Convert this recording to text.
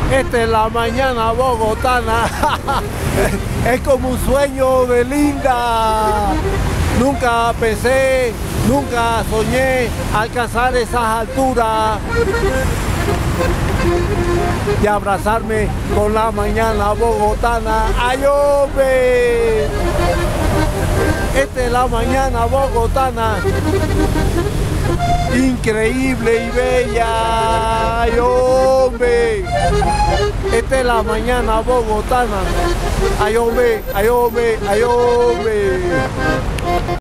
Esta es la mañana bogotana. Es como un sueño de linda. Nunca pensé, nunca soñé alcanzar esas alturas y abrazarme con la mañana bogotana. ¡Ay, hombre! Esta es la mañana bogotana, increíble y bella. ¡Ay, hombre! Esta es la mañana bogotana. ¡Ay, hombre! ¡Ay, hombre! ¡Ay, hombre!